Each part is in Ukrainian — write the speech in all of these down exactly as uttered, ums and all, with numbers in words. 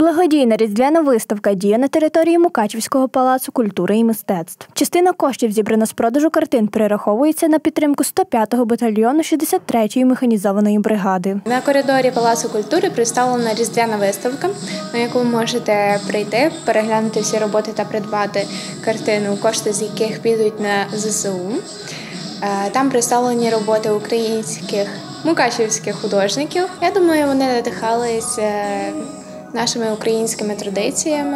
Благодійна різдвяна виставка діє на території Мукачівського палацу культури і мистецтв. Частина коштів, зібрана з продажу картин, перераховується на підтримку сто п'ятого батальйону шістдесят третьої механізованої бригади. На коридорі Палацу культури представлена різдвяна виставка, на яку ви можете прийти, переглянути всі роботи та придбати картину, кошти з яких підуть на ЗСУ. Там представлені роботи українських мукачівських художників. Я думаю, вони надихались нашими українськими традиціями,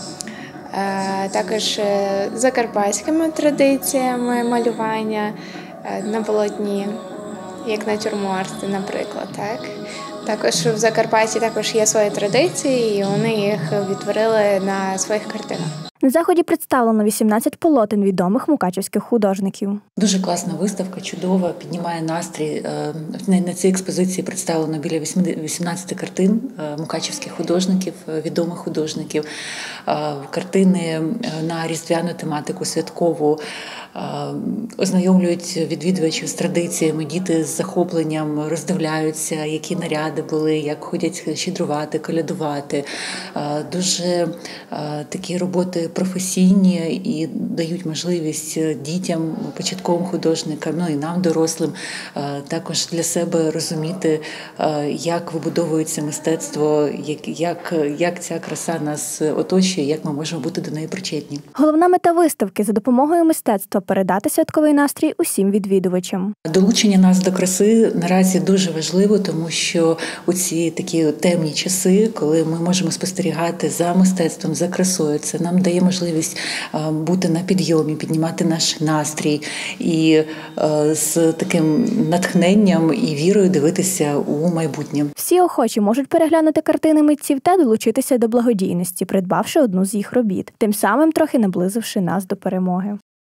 також закарпатськими традиціями малювання на полотні, як натюрморти, наприклад. Так? Також в Закарпатті також є свої традиції, і вони їх відтворили на своїх картинах. На заході представлено вісімнадцять полотен відомих мукачівських художників. Дуже класна виставка, чудова, піднімає настрій. На цій експозиції представлено біля вісімнадцяти картин мукачівських художників, відомих художників. Картини на різдвяну тематику, святкову, ознайомлюють відвідувачів з традиціями, діти з захопленням роздивляються, які наряди були, як ходять щедрувати, колядувати. Дуже такі роботи професійні і дають можливість дітям, початковим художникам, ну і нам, дорослим, також для себе розуміти, як вибудовується мистецтво, як, як, як ця краса нас оточує, як ми можемо бути до неї причетні. Головна мета виставки – за допомогою мистецтва передати святковий настрій усім відвідувачам. Долучення нас до краси наразі дуже важливо, тому що у ці такі темні часи, коли ми можемо спостерігати за мистецтвом, за красою, це нам дає можливість бути на підйомі, піднімати наш настрій і з таким натхненням і вірою дивитися у майбутнє. Всі охочі можуть переглянути картини митців та долучитися до благодійності, придбавши одну з їх робіт, тим самим трохи наблизивши нас до перемоги.